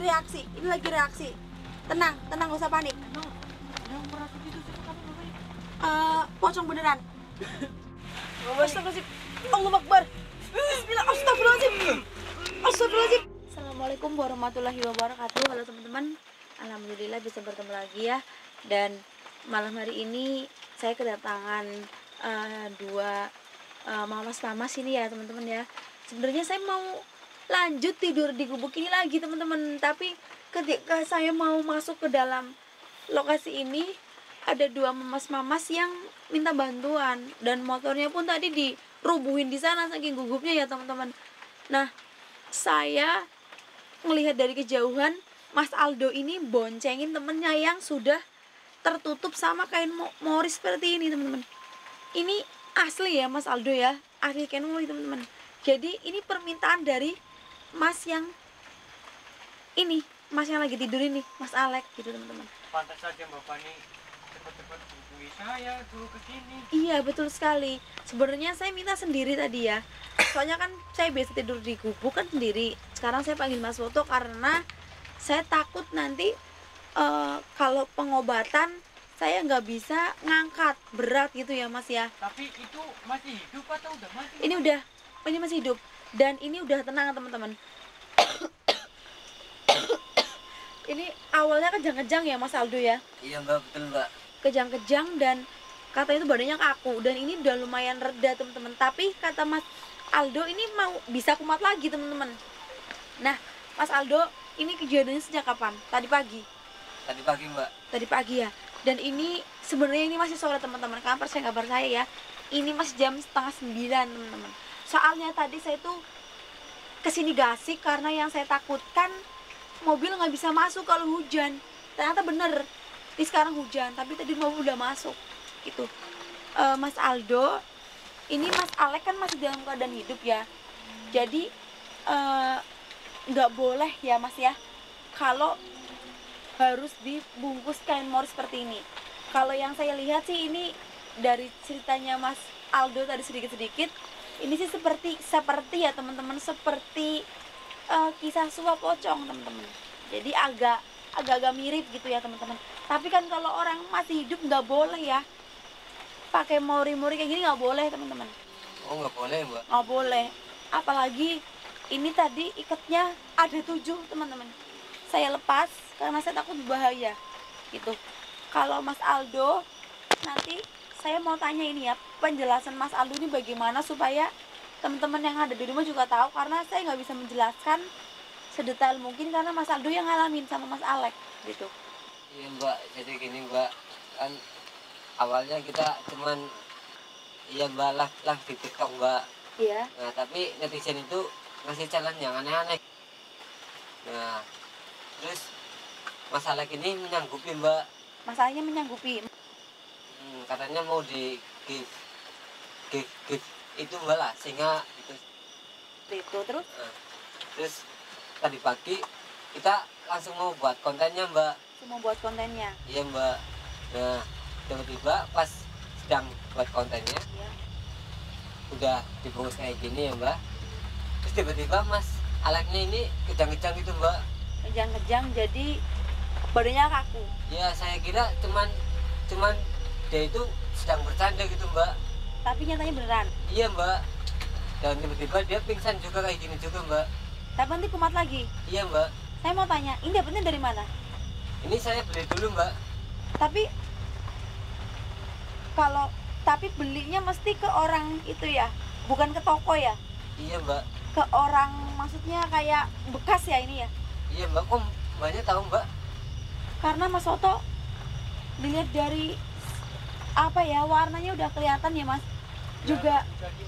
ini lagi reaksi. Tenang, gak usah panik. Pocong beneran. Astagfirullahaladzim. Allahu Akbar. Bismillah. Astagfirullahaladzim. Assalamualaikum warahmatullahi wabarakatuh. Halo teman-teman. Alhamdulillah bisa bertemu lagi ya. Dan malam hari ini saya kedatangan dua mamas ini ya teman-teman ya. Sebenarnya saya mau lanjut tidur di gubuk ini lagi teman-teman, tapi ketika saya mau masuk ke dalam lokasi ini ada dua mamas yang minta bantuan dan motornya pun tadi dirubuhin di sana saking gugupnya ya teman-teman. Nah, saya melihat dari kejauhan Mas Aldo ini boncengin temennya yang sudah tertutup sama kain mori seperti ini teman-teman. Ini asli ya Mas Aldo ya, asli kain mori teman-teman. Jadi ini permintaan dari Mas yang ini, Mas yang lagi tidur ini, Mas Alek gitu teman-teman. Pantas saja Bapak ini cepat-cepat hubungi saya dulu ke sini. Iya betul sekali. Sebenarnya saya minta sendiri tadi ya. Soalnya kan saya biasa tidur di gubuk kan sendiri. Sekarang saya panggil Mas Foto karena saya takut nanti kalau pengobatan saya nggak bisa ngangkat berat gitu ya Mas ya. Tapi itu masih hidup atau udah mati? Ini masih hidup dan ini udah tenang teman-teman. Ini awalnya kejang-kejang ya Mas Aldo ya. Iya Mbak, betul Mbak. Kejang-kejang dan katanya itu badannya kaku dan ini udah lumayan reda teman-teman. Tapi kata Mas Aldo ini mau bisa kumat lagi teman-teman. Nah Mas Aldo ini kejadiannya sejak kapan? Tadi pagi. Tadi pagi Mbak. Tadi pagi ya. Dan ini sebenarnya ini masih sore teman-teman. Kalian percaya kabar saya ya. Ini masih jam 8:30 teman-teman. Soalnya tadi saya tuh kesini gasik karena yang saya takutkan mobil nggak bisa masuk kalau hujan. Ternyata bener. Ini sekarang hujan, tapi tadi mobil udah masuk. Gitu. Mas Aldo, ini Mas Alek kan masih dalam keadaan hidup ya. Jadi nggak boleh ya Mas ya. Kalau harus dibungkus kain mor seperti ini. Kalau yang saya lihat sih ini dari ceritanya Mas Aldo tadi sedikit-sedikit, ini sih seperti ya teman-teman, seperti kisah suap pocong teman-teman. Jadi agak mirip gitu ya teman-teman. Tapi kan kalau orang masih hidup nggak boleh ya pakai mori-mori kayak gini, nggak boleh teman-teman. Oh nggak boleh Mbak? Nggak boleh. Apalagi ini tadi ikatnya ada 7 teman-teman. Saya lepas karena saya takut bahaya gitu. Kalau Mas Aldo nanti saya mau tanya ini ya, penjelasan Mas Aldo ini bagaimana supaya teman-teman yang ada di rumah juga tahu, karena saya nggak bisa menjelaskan sedetail mungkin karena Mas Aldo yang ngalamin sama Mas Alek gitu. Iya Mbak, jadi gini Mbak, kan awalnya kita cuman iya Mbak lah di TikTok Mbak. Iya. Nah tapi netizen itu ngasih challenge yang aneh-aneh. Nah terus Mas Alek ini menyanggupi Mbak. Masalahnya menyanggupi. Katanya mau di give itu Mbak lah, sehingga Itu terus? Terus tadi pagi kita langsung mau buat kontennya Mbak. Mau buat kontennya. Iya Mbak. Nah tiba-tiba pas sedang buat kontennya, Iya. udah dibungkus kayak gini ya Mbak. Terus tiba-tiba Mas Aleknya ini kejang-kejang gitu Mbak. Kejang-kejang jadi badannya kaku. Ya saya kira cuman dia itu sedang bercanda gitu Mbak. Tapi nyatanya beneran. Iya Mbak. Dan tiba-tiba dia pingsan juga kayak gini juga Mbak. Tapi nanti kumat lagi. Iya Mbak. Saya mau tanya, ini dapetnya dari mana? Ini saya beli dulu Mbak. Tapi belinya mesti ke orang itu ya, bukan ke toko ya? Iya Mbak. Ke orang, maksudnya kayak bekas ya ini ya? Iya Mbak, kok Mbaknya tahu Mbak? Karena Mas Soto dilihat dari apa ya, warnanya udah kelihatan ya Mas. Juga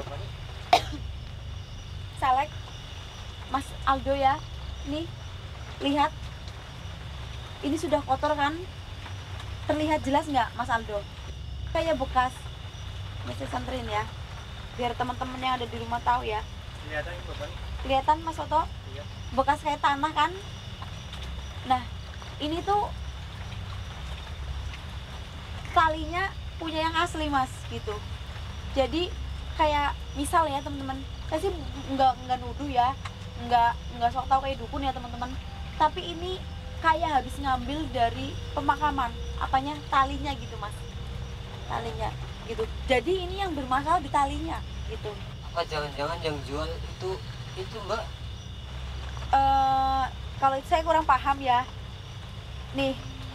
Salek Mas Aldo ya, nih lihat, ini sudah kotor kan? Terlihat jelas nggak Mas Aldo? Kayak bekas. Mesti santerin ya, biar teman-teman yang ada di rumah tahu ya. Kelihatan ini Bapak nih? Kelihatan Mas Soto? Iya. Bekas kayak tanah kan? Nah, ini tuh talinya punya yang asli Mas gitu. Jadi kayak misal ya teman-teman, saya sih nggak nuduh ya, nggak sok tahu kayak dukun ya teman-teman. tapi ini kayak habis ngambil dari pemakaman, apanya, talinya gitu mas, talinya gitu. Jadi ini yang bermasalah di talinya gitu. Apa jangan-jangan yang jual itu mbak? Kalau itu saya kurang paham ya. Nih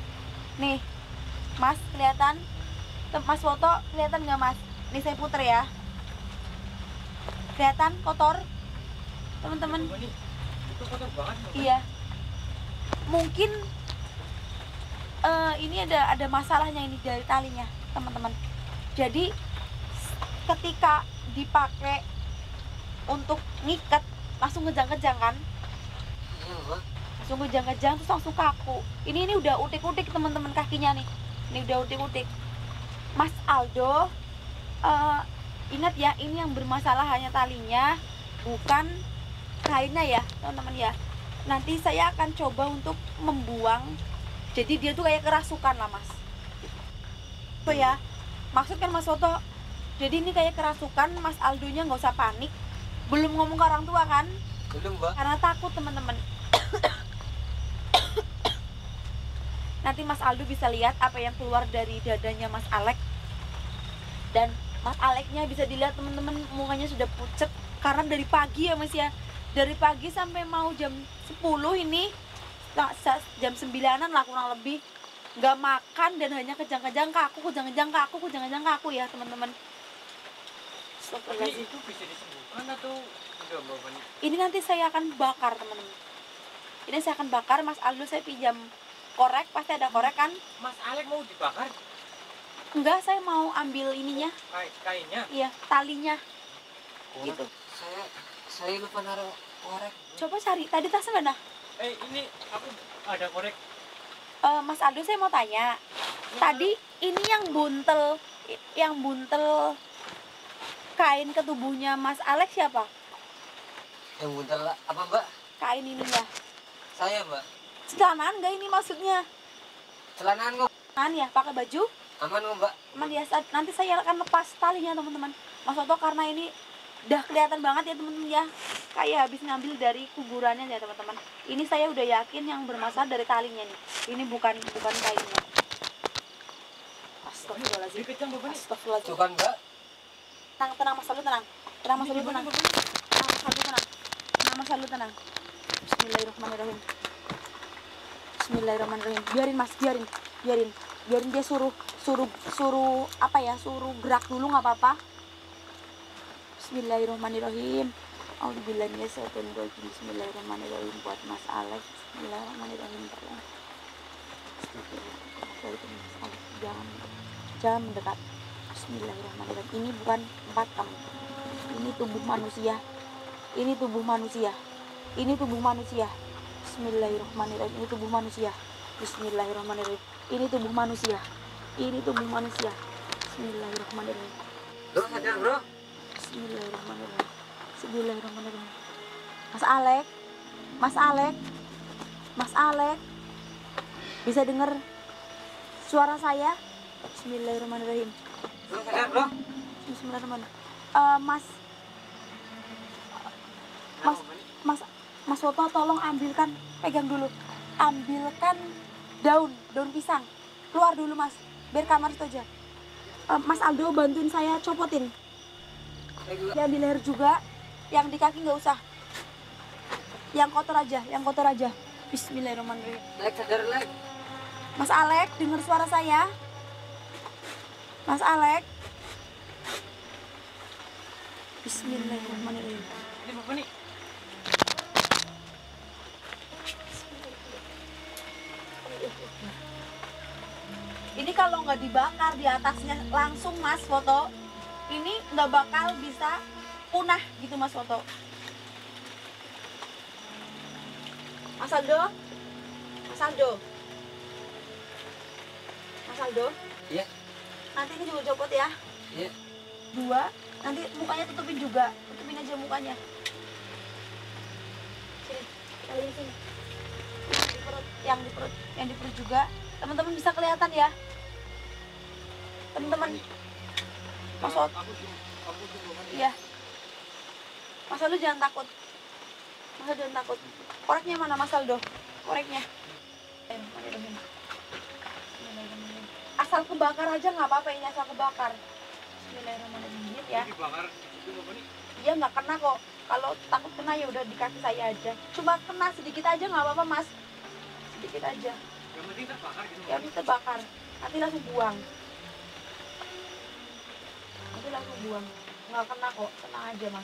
mas, kelihatan mas foto, kelihatan nggak mas? Nih saya puter ya, kelihatan kotor teman-teman? Itu kotor banget. Iya, mungkin ini ada masalahnya ini dari talinya teman-teman. Jadi ketika dipakai untuk ngikat langsung kejang-kejang kan, Iya mbak. langsung kejang-kejang terus langsung kaku. Ini udah utik-utik teman-teman kakinya nih, ini udah utik-utik. Mas Aldo, ingat ya, ini yang bermasalah hanya talinya, bukan kainnya ya teman-teman ya. Nanti saya akan coba untuk membuang, jadi dia tuh kayak kerasukan lah mas. Itu ya, maksud kan mas Soto. Jadi ini kayak kerasukan, Mas Aldonya nggak usah panik. Belum ngomong ke orang tua kan? Belum mbak. Karena takut teman-teman. Nanti Mas Aldo bisa lihat apa yang keluar dari dadanya Mas Alek. Dan Mas Aleknya bisa dilihat teman-teman, mukanya sudah pucet karena dari pagi ya mas ya. Dari pagi sampai mau jam 10 ini, jam 9-an lah kurang lebih, nggak makan dan hanya kejang-kejang kaku ya teman-teman. Tapi itu bisa disembuhkan atau enggak mbak Fani? Ini nanti saya akan bakar teman-teman. Ini saya akan bakar. Mas Aldo saya pinjam korek, pasti ada korek kan? Mas Alek mau dibakar? Enggak, saya mau ambil ininya. Kainnya? Iya, talinya. Korek. Gitu. Saya lupa naruh korek. Coba cari, tadi tasnya mana? Ini aku ada korek. Mas Aldo saya mau tanya. Tadi ini yang buntel kain ke tubuhnya Mas Alex siapa? Yang buntel apa mbak? Kain ini ya. Saya mbak. Celanaan enggak ini maksudnya? Celanaan kok. Kan ya, pakai baju? Aman kok mbak. Aman ya, nanti saya akan lepas talinya teman-teman. Mas Oto karena ini udah kelihatan banget ya teman-teman ya. Kayak habis ngambil dari kuburannya ya teman-teman. Ini saya udah yakin yang bermasalah dari talinya nih. Ini bukan kainnya. Astagfirullahaladzim. Dikejang mbak Fani. Astagfirullahaladzim. Bukan mbak. Tenang Mas Aldo, tenang. Tenang Mas Aldo, tenang. Mas Aldo, tenang. Bismillahirrahmanirrahim. Bismillahirrahmanirrahim. Biarin Mas, biarin dia suruh apa ya, suruh gerak dulu nggak apa-apa. Bismillahirrahmanirrahim. Auzubillahi minasyaitonir rajim. Bismillahirrahmanirrahim buat Mas Alex. Bismillahirrahmanirrahim. Jangan mendekat. Bismillahirrahmanirrahim. Ini bukan tempat kamu. Ini tubuh manusia. Ini tubuh manusia. Bismillahirrahmanirrahim. Ini tubuh manusia. Bismillahirrahmanirrahim. Ini tubuh manusia. Bismillahirrahmanirrahim. Bro, sadar bro. Bismillahirrahmanirrahim. Mas Alek. Bisa dengar suara saya? Bismillahirrahmanirrahim. Bro, sadar bro. Bismillahirrahmanirrahim. Mas Woto tolong ambilkan, pegang dulu. Ambilkan daun pisang. Keluar dulu Mas, biar kamar itu aja. Mas Aldo bantuin saya copotin. Yang di leher juga, yang di kaki nggak usah. Yang kotor aja. Bismillahirrahmanirrahim. Lek, sadar lek. Mas Alek, dengar suara saya? Mas Alek. Bismillahirrahmanirrahim. Ini mbak Fani. Ini kalau nggak dibakar di atasnya langsung Mas Foto, ini nggak bakal bisa punah gitu Mas Foto. Mas Aldo. Iya. Nanti ini juga copot ya. Iya. 2, nanti mukanya tutupin juga, tutupin aja mukanya. Sini, kalian sini. Yang di perut juga. Teman-teman bisa kelihatan ya. Teman-teman. Mas Aldo. Iya. Mas Aldo jangan takut. Koreknya mana Mas Aldo? koreknya. Bismillahirrahmanirrahim. Bismillahirrahmanirrahim. Asal kebakar aja nggak apa-apa, ini asal kebakar. Bismillahirrahmanirrahim ya. Dibakar itu Bapak nih. Iya nggak kena kok. Kalau takut kena ya udah di kaki saya aja. Cuma kena sedikit aja nggak apa-apa mas. Sedikit aja. Yang penting terbakar gitu. Ya udah terbakar. Nanti langsung buang. Nanti langsung buang. Nggak kena kok. Tenang aja mas.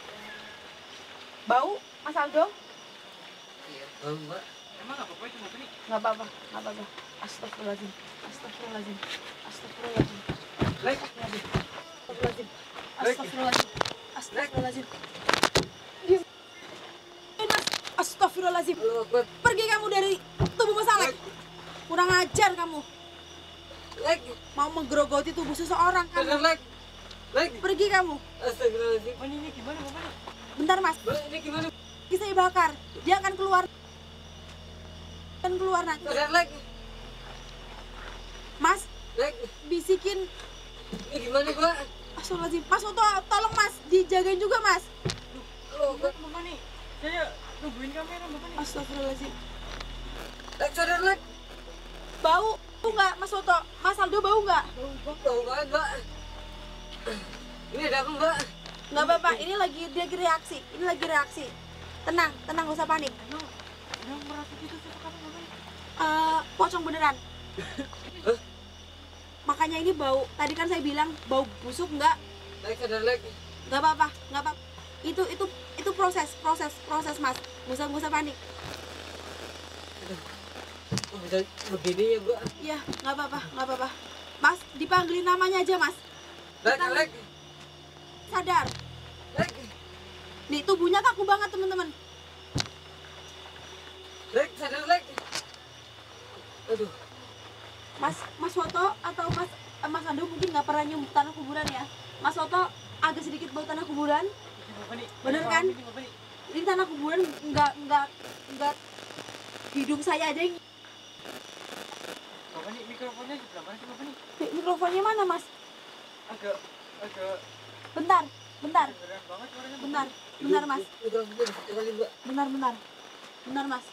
Bau Mas Aldo? Iya, bau mbak. Emang nggak apa-apa itu Bapak nih? Nggak apa-apa. Nggak apa-apa. Astagfirullahaladzim. Astagfirullahaladzim. Astagfirullahaladzim. Lek. Astagfirullahaladzim. Astagfirullahaladzim. Astagfirullahaladzim. Diam. Mas, astagfirullahaladzim. Allahu Akbar. Pergi kamu dari tubuh Mas Alek. Kurang ajar kamu. Lek. Mau menggerogoti tubuh seseorang Sadar kamu. Lek. Lek. Pergi kamu. Astagfirullahaladzim. Bapak ini gimana Bapak nih? Bentar Mas. Mbak, ini gimana? Ini saya bakar. Dia akan keluar. Akan keluar nanti. Sadar Lek. Mas, Lek. bisikin. Ini gimana mbak? Astagfirullahaladzim. Mas Oto, tolong Mas. Dijagain juga Mas. Allahu Akbar. Bapak nih. Saya nungguin kamera Bapak nih. Astagfirullahaladzim. Lek, sadar Lek. Bau nggak Mas Oto? Mas Aldo bau nggak? Bau banget mbak. Ini ada apa mbak? Nggak apa-apa. Ini lagi dia reaksi. Ini lagi reaksi. Tenang, tenang, gak usah panik. Yang merasa gitu siapa kamu Bapak nih? Pocong beneran. Makanya ini bau. Tadi kan saya bilang bau busuk nggak? Lek, sadar Lek. Nggak apa-apa, nggak apa. Itu proses Mas. Nggak usah panik. Oh, bisa begini ya mbak? Iya, nggak apa-apa. Mas, dipanggilin namanya aja Mas. Lek, Lek. Sadar. Lek. Nih tubuhnya kaku banget teman-teman. Lek, sadar Lek. Aduh. Mas Woto atau Mas Ando mungkin nggak pernah nyium tanah kuburan ya. Mas Woto agak sedikit bau tanah kuburan. Bapak nih. Bener kan? Ini Bapak nih. Ini tanah kuburan nggak hidung saya aja yang Bapak nih mikrofonnya sebelah mana sih Bapak nih? mikrofonnya mana Mas? Agak Bentar. beneran banget suaranya. Benar Mas. Udah satu kali mbak. Benar Mas.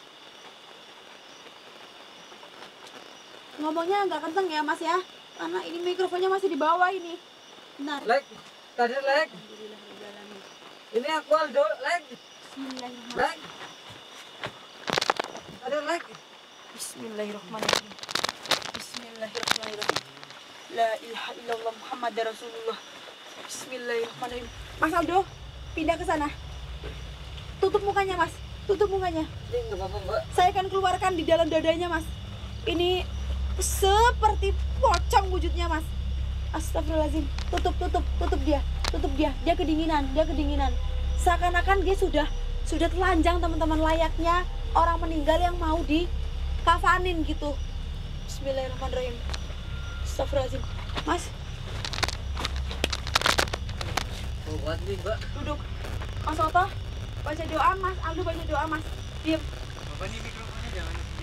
Ngomongnya nggak kenceng ya Mas ya, karena ini mikrofonnya masih di bawah ini. Benar. Lek, sadar Lek. Ini aku Aldo, Lek. Bismillahirrahmanirrahim. Lek. Sadar Lek. Bismillahirrahmanirrahim. Bismillahirrahmanirrahim. La ilaha illallah Muhammad Rasulullah. Bismillahirrahmanirrahim. Mas Aldo, pindah ke sana. Tutup mukanya Mas. Tutup mukanya. Ini nggak apa-apa mbak. Saya akan keluarkan di dalam dadanya Mas. Ini seperti pocong wujudnya Mas. Astagfirullahaladzim. Tutup dia. Dia kedinginan. Seakan-akan dia sudah telanjang teman-teman, layaknya orang meninggal yang mau dikafanin gitu. Bismillahirrahmanirrahim. Astagfirullahaladzim. Mas, Oh, buat nih mbak. duduk. Mas Oto, baca doa Mas. Aldo baca doa Mas. Diam. Bapak nih mikrofonnya jangan di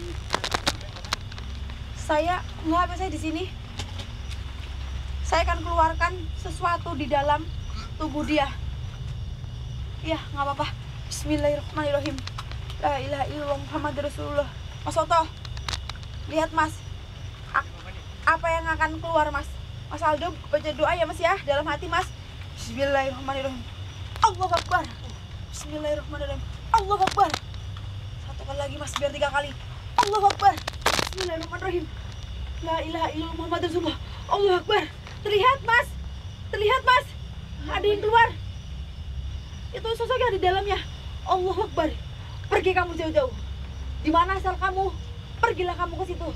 Saya di sini. Saya akan keluarkan sesuatu di dalam tubuh dia. Iya, nggak apa-apa. Bismillahirrahmanirrahim. La ilaha illallah Muhammad Rasulullah. Mas Oto, lihat Mas. Apa yang akan keluar Mas? Mas Aldo baca doa ya Mas ya, dalam hati Mas. Bismillahirrahmanirrahim. Allahu Akbar. Bismillahirrahmanirrahim. Allahu Akbar. Satu kali lagi Mas, biar 3 kali. Allahu Akbar. Bismillahirrahmanirrahim. La ilaha illallah Muhammad Rasulullah. Allahu Akbar. Terlihat Mas. Ada yang keluar. Itu sosok yang di dalamnya. Allahu Akbar. Pergi kamu jauh-jauh. Di mana asal kamu? Pergilah kamu ke situ.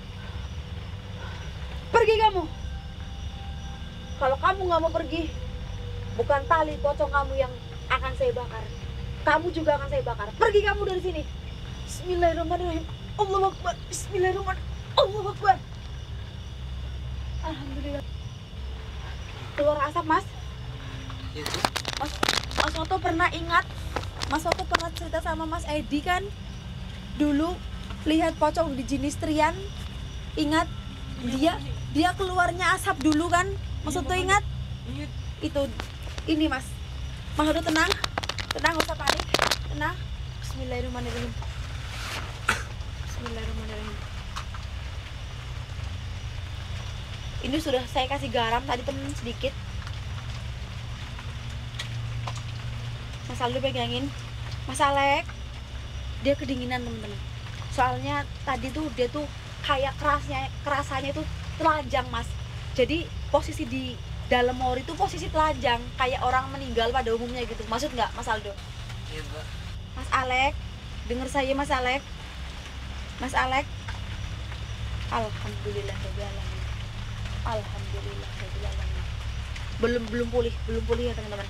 Pergi kamu. Kalau kamu nggak mau pergi, bukan tali pocong kamu yang akan saya bakar. Kamu juga akan saya bakar. Pergi kamu dari sini. Bismillahirrahmanirrahim. Allahu Akbar. Bismillahirrahmanirrahim. Allahu Akbar. Alhamdulillah. Keluar asap Mas. Itu. Mas Soto pernah ingat? Mas Soto pernah cerita sama Mas Edi kan? Dulu lihat pocong di jenis Trian. Ingat? Dia keluarnya asap dulu kan? Mas Soto ingat? Ingat. Itu ini Mas. Mas Soto tenang. Tenang, gak usah panik. Tenang. Bismillahirrahmanirrahim. Ini sudah saya kasih garam tadi temen sedikit. Mas Aldo pegangin. Mas Alek, dia kedinginan teman-teman. Soalnya tadi tuh dia tuh kayak kerasannya itu telanjang Mas. Jadi posisi di dalam mori itu posisi telanjang, kayak orang meninggal pada umumnya gitu. Maksud nggak Mas Aldo? Iya mbak. Mas Alek, dengar saya Mas Alek. Mas Alek. Alhamdulillah rabbil alamin. Alhamdulillah rabbil alamin. Belum pulih ya teman-teman.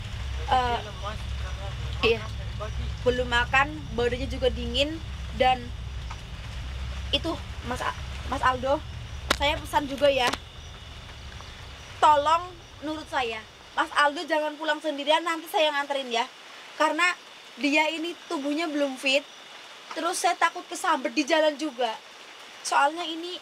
Iya. Belum makan, badannya juga dingin. Dan itu Mas Aldo, saya pesan juga ya, tolong nurut saya. Mas Aldo jangan pulang sendirian, nanti saya nganterin ya. Karena dia ini tubuhnya belum fit. Terus saya takut kesambet di jalan juga. Soalnya ini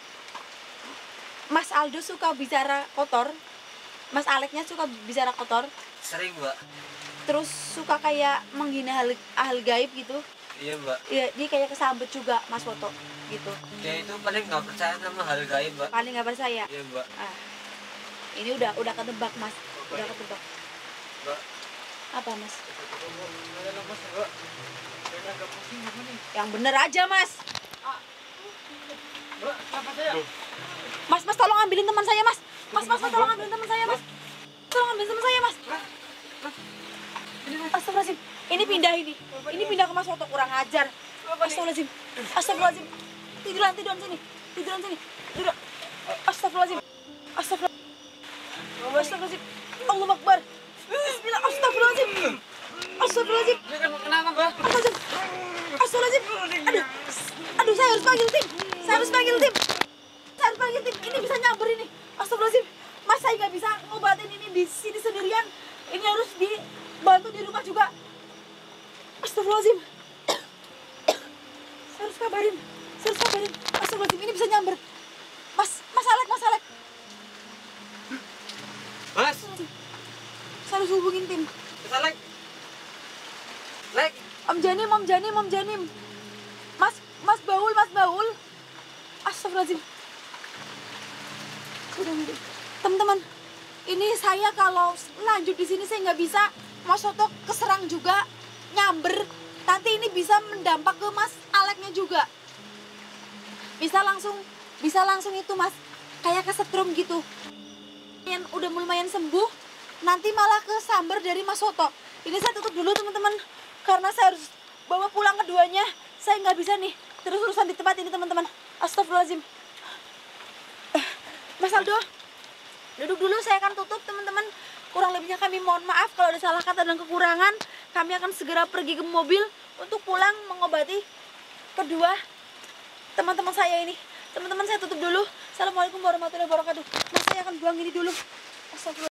Mas Aldo suka bicara kotor. Mas Aleknya suka bicara kotor. Sering mbak. Terus suka kayak menghina hal gaib gitu. Iya mbak. Iya, dia kayak kesambet juga Mas Foto gitu. Dia itu paling nggak percaya sama hal gaib mbak. Paling nggak percaya. Iya mbak. Ah, ini udah ketebak Mas. Udah ketebak. Mbak. Apa Mas? Ada lemas mbak. Saya agak pusing apa nih? Yang bener aja Mas. Mbak, apa saya? Mas tolong ambilin teman saya Mas. Mas tolong ambilin teman saya Mas. Tolong ambilin teman saya Mas. Astagfirullahaladzim. Ini pindah ini. Ini pindah ke Mas Foto, kurang ajar. Astagfirullahaladzim. Astagfirullahaladzim. Tiduran sini. Tiduran sini. Tidur. Astagfirullahaladzim. Astagfirullahaladzim. Allahu Akbar. Bismillah. Astagfirullahaladzim. Astagfirullahaladzim. Kenapa mbak? Astagfirullahaladzim. Aduh, saya harus panggil tim. Ini bisa nyamber ini. Astagfirullahaladzim. Mas, saya nggak bisa ngobatin ini di sini sendirian. Ini harus dibantu di rumah juga. Astagfirullahaladzim. Saya harus kabarin. Astagfirullahaladzim, ini bisa nyamber. Mas Alek. Mas. Saya harus hubungin tim. Mas Lek. Lek. Om Janim. Mas Baul. Astagfirullahaladzim. Teman-teman, ini saya kalau lanjut di sini saya nggak bisa. Mas Soto keserang juga, nyamber. Nanti ini bisa mendampak ke Mas Aleknya juga. Bisa langsung itu Mas, kayak kesetrum gitu. Yang udah lumayan sembuh, nanti malah kesamber dari Mas Soto. Ini saya tutup dulu teman-teman, karena saya harus bawa pulang keduanya. Saya nggak bisa nih terus urusan di tempat ini teman-teman. Astagfirullahaladzim. Mas Aldo, duduk dulu, saya akan tutup teman-teman. Kurang lebihnya kami mohon maaf kalau ada salah kata dan kekurangan. Kami akan segera pergi ke mobil untuk pulang mengobati kedua teman-teman saya ini. Teman-teman, saya tutup dulu. Assalamualaikum warahmatullahi wabarakatuh. Mas, saya akan buang ini dulu. Astagfirullah.